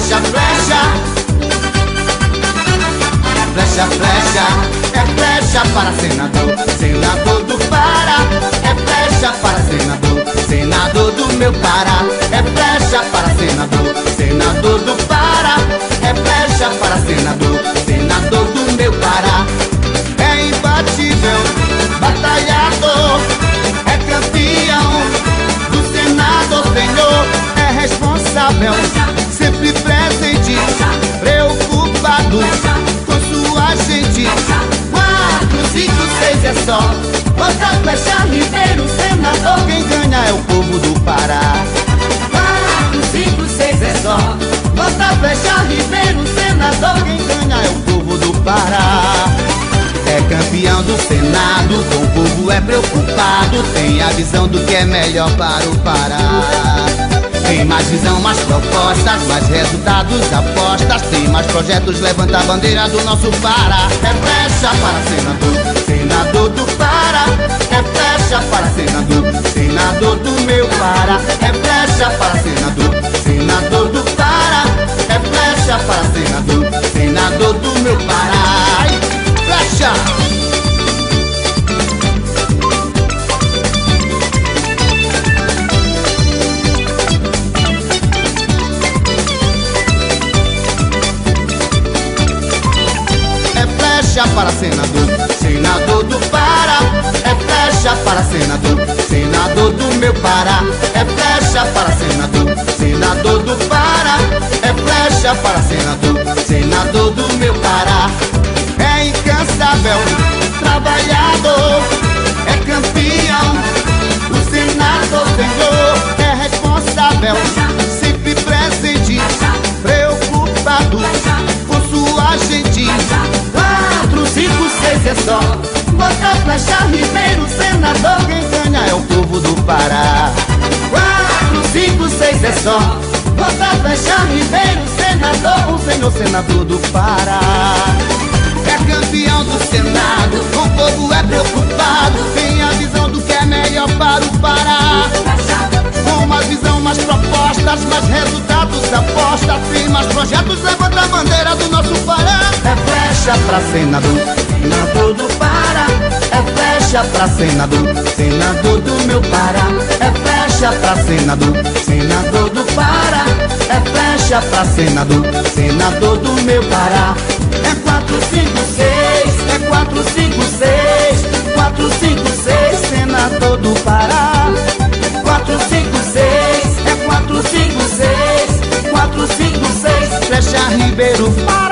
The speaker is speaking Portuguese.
flecha, flecha. Flecha, flecha, é flecha para senador, senador do Pará. É flecha para senador, senador do meu Pará. É flecha para senador, senador do Pará. É flecha para senador, senador do meu Pará. É imbatível, batalhador, é campeão do Senado, Senhor. É responsável, sempre presente, preocupado com sua gente. 4, 5, 6 é só. Bota flecha, Ribeiro, senador. Quem ganha é o povo do Pará. 4, 5, 6 é só. Bota flecha, Ribeiro, senador. Quem ganha é o povo do Pará. É campeão do Senado, com o povo é preocupado. Tem a visão do que é melhor para o Pará. Tem mais visão, mais propostas, mais resultados, apostas. Tem mais projetos, levanta a bandeira do nosso Pará. É flecha para senador, senador do Pará. É flecha para senador, senador do meu Pará. É flecha para senador, senador do Pará. É flecha para senador, senador do meu Pará. Ai, flecha! Flecha para senador, senador do Pará. É flecha para senador, senador do meu Pará. É flecha para senador, senador do Pará. É flecha para senador, senador do meu Pará. É incansável, trabalhador, é campeão do Senado, Senhor. É responsável, sempre presente, preocupado com sua gente. 4, 5, 6 é só. Bota flecha, Ribeiro, senador. Quem ganha é o povo do Pará. 4, 5, 6 é só. Bota flecha, Ribeiro, senador. O senhor senador do Pará. É campeão do Senado, o povo é preocupado. Tem a visão do que é melhor para o Pará. Com mais visão, mais propostas, mais resultados, apostas. Tem mais projetos, levanta a bandeira do nosso Pará. É flecha pra senador, senador do Pará. É flecha pra senador, senador do meu Pará. É flecha pra senador, senador do Pará. É flecha pra senador, senador do meu Pará. É 4, 5, 6, é 4, 5, 6, 4, 5, 6, senador do Pará. 4, 5, 6, é 4, 5, 6, 4, 5, 6, flecha, Ribeiro.